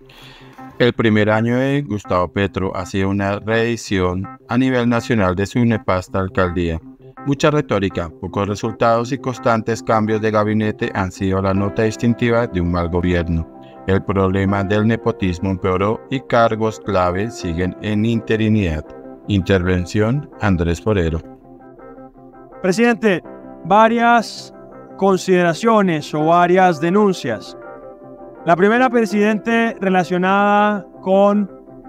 El primer año de Gustavo Petro ha sido una reedición a nivel nacional de su nefasta alcaldía. Mucha retórica, pocos resultados y constantes cambios de gabinete han sido la nota distintiva de un mal gobierno. El problema del nepotismo empeoró y cargos clave siguen en interinidad. Intervención Andrés Forero. Presidente, varias consideraciones o varias denuncias. La primera, presidente, relacionada con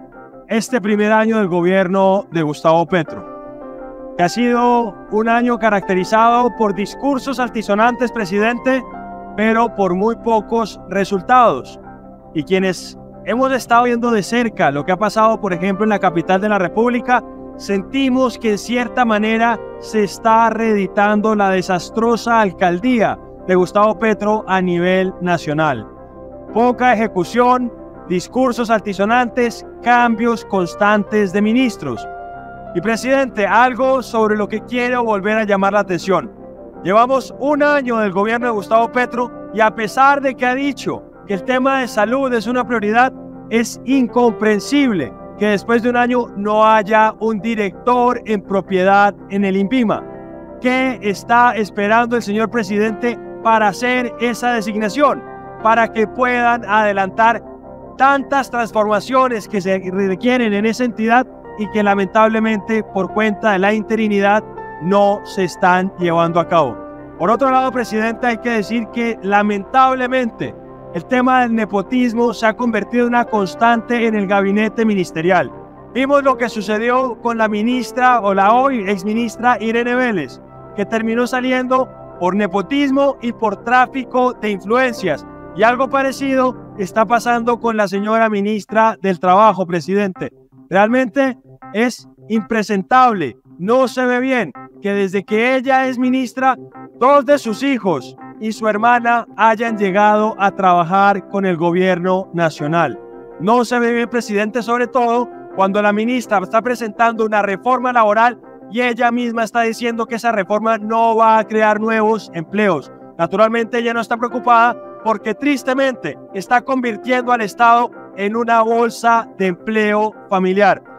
este primer año del gobierno de Gustavo Petro, que ha sido un año caracterizado por discursos altisonantes, presidente, pero por muy pocos resultados. Y quienes hemos estado viendo de cerca lo que ha pasado, por ejemplo, en la capital de la República, sentimos que en cierta manera se está reeditando la desastrosa alcaldía de Gustavo Petro a nivel nacional. Poca ejecución, discursos altisonantes, cambios constantes de ministros. Y presidente, algo sobre lo que quiero volver a llamar la atención. Llevamos un año del gobierno de Gustavo Petro y a pesar de que ha dicho que el tema de salud es una prioridad, es incomprensible que después de un año no haya un director en propiedad en el INVIMA. ¿Qué está esperando el señor presidente para hacer esa designación? Para que puedan adelantar tantas transformaciones que se requieren en esa entidad y que lamentablemente por cuenta de la interinidad no se están llevando a cabo. Por otro lado, presidente, hay que decir que lamentablemente el tema del nepotismo se ha convertido en una constante en el gabinete ministerial. Vimos lo que sucedió con la ministra o la hoy exministra Irene Vélez, que terminó saliendo por nepotismo y por tráfico de influencias. Y algo parecido está pasando con la señora ministra del Trabajo, presidente. Realmente es impresentable, no se ve bien que desde que ella es ministra, dos de sus hijos y su hermana hayan llegado a trabajar con el gobierno nacional. No se ve bien, presidente, sobre todo cuando la ministra está presentando una reforma laboral y ella misma está diciendo que esa reforma no va a crear nuevos empleos. Naturalmente ella no está preocupada porque tristemente está convirtiendo al Estado en una bolsa de empleo familiar.